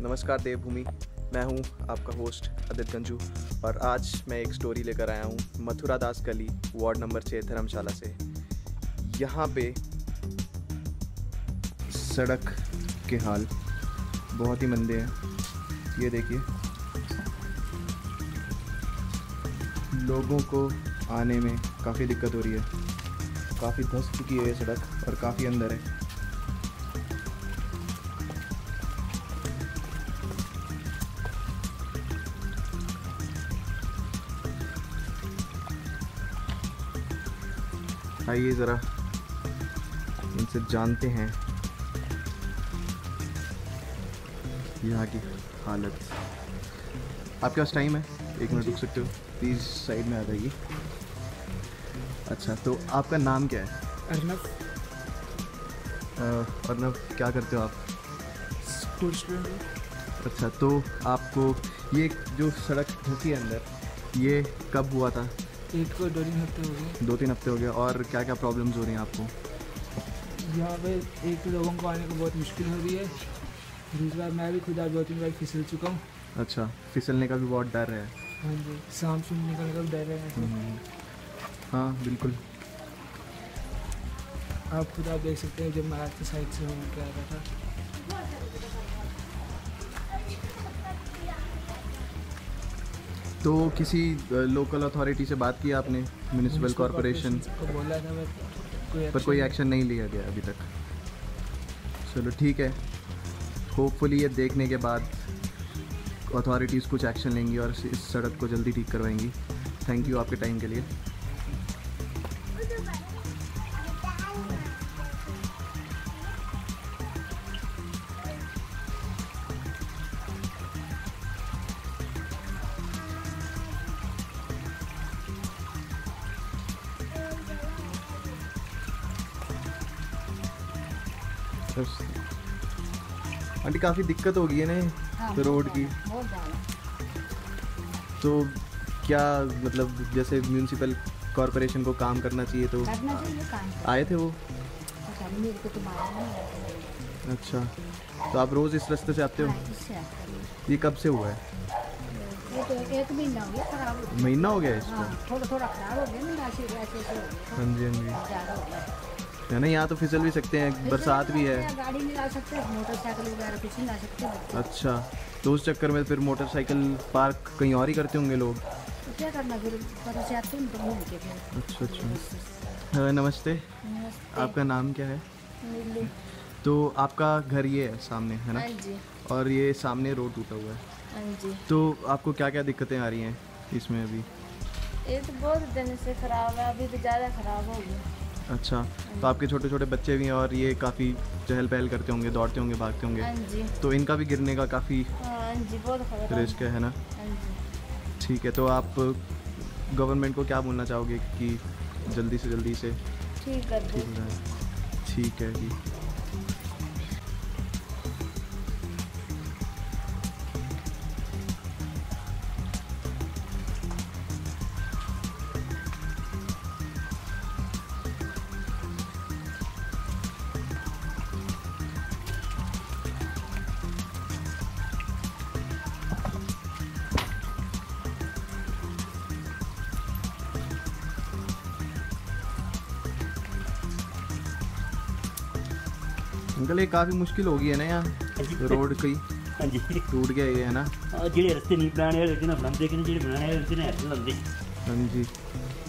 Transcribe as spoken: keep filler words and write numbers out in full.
नमस्कार देवभूमि, मैं हूं आपका होस्ट अदित गंजू और आज मैं एक स्टोरी लेकर आया हूं मथुरा दास गली वार्ड नंबर छः धर्मशाला से। यहाँ पे सड़क के हाल बहुत ही मंदे हैं। ये देखिए, लोगों को आने में काफ़ी दिक्कत हो रही है। काफ़ी धंस चुकी है ये सड़क और काफ़ी अंदर है। आइए ज़रा इनसे जानते हैं यहाँ की हालत। आपके पास टाइम है? एक मिनट रुक सकते हो प्लीज़? साइड में आ जाइए। अच्छा, तो आपका नाम क्या है? अर्नव। अर्नव, क्या करते हो आप? School student. अच्छा, तो आपको ये जो सड़क धंसी है अंदर, ये कब हुआ था? एक को दो तीन हफ्ते हो गए। दो तीन हफ्ते हो गए। और क्या क्या प्रॉब्लम्स हो रही हैं आपको? यहाँ पे एक लोगों को आने को बहुत मुश्किल हो रही है। दूसरी बार मैं भी खुद आज दो तीन बार फिसल चुका हूँ। अच्छा, फिसलने का भी बहुत डर है। हाँ जी, सांप सुन निकलने का भी डर है। हाँ बिल्कुल। आप खुद आप देख सकते हैं, जब मैं आज के साइड से हूँ क्या रहा था। तो किसी लोकल अथॉरिटी से बात की आपने? म्यूनिसिपल कॉरपोरेशन को बोला था, बट कोई पर कोई एक्शन नहीं लिया गया अभी तक। चलो ठीक है, होपफुली ये देखने के बाद अथॉरिटीज़ कुछ एक्शन लेंगी और इस सड़क को जल्दी ठीक करवाएंगी। थैंक यू आपके टाइम के लिए। आंटी, काफ़ी दिक्कत हो गई है ना हाँ, रोड की? बहुत ज़्यादा। तो क्या मतलब, जैसे म्यूनिसिपल कॉरपोरेशन को काम करना चाहिए तो करना चाहिए काम। आए थे वो? पता नहीं, मेरे को तो मारा नहीं। अच्छा, तो आप रोज़ इस रास्ते से आते हो? हाँ, इससे आता है। ये कब से हुआ है? ये तो एक महीना हो गया खराब हो गया। महीना हो गया इसको? हाँ, थोड़ा थोड़ा खराब हो गया ना, ऐसे ऐसे ऐसे हो गया। हाँ जी, हाँ जी। ज़्यादा हो गया है ना, यहाँ तो फिसल भी सकते हैं, बरसात भी है। गाड़ी नहीं ला सकते, मोटरसाइकिल वगैरह कुछ नहीं ला सकते। अच्छा, तो उस चक्कर में फिर मोटरसाइकिल पार्क कहीं और ही करते होंगे लोग? तो क्या करना, फिर पता से आते हैं तो घूम के फिर। अच्छा अच्छा। हाँ, नमस्ते। नमस्ते। आपका नाम क्या है? नीलू। तो आपका घर ये है सामने, है ना? हाँ जी। और ये सामने रोड टूटा हुआ है। हाँ जी। तो आपको क्या क्या दिक्कतें आ रही हैं इसमें अभी? ये तो बहुत दिन से खराब है, अभी तो ज़्यादा खराब हो गया। अच्छा, तो आपके छोटे छोटे बच्चे भी हैं और ये काफ़ी चहल पहल करते होंगे, दौड़ते होंगे, भागते होंगे। हाँ जी। तो इनका भी गिरने का काफ़ी हाँ जी, बहुत खराब रिस्क है, है ना? हाँ जी। ठीक है, तो आप गवर्नमेंट को क्या बोलना चाहोगे कि जल्दी से जल्दी से ठीक कर दो। ठीक हो जाए? ठीक है जी। अंकल, ये काफ़ी मुश्किल हो गई है ना यहाँ रोड कई? हाँ जी, टूट गया ये, है ना? ਜਿਹੜੇ ਰਸਤੇ ਨਹੀਂ ਬਣਾਉਣੇ ਵਾਲੇ ਜਿਹਨਾਂ ਬਣਾਉਂਦੇ ਕਿ ਜਿਹੜੇ ਬਣਾਉਣੇ ਵਾਲੇ ਜਿਹਨਾਂ ਹੱਥ ਲਾਉਂਦੇ। हाँ जी।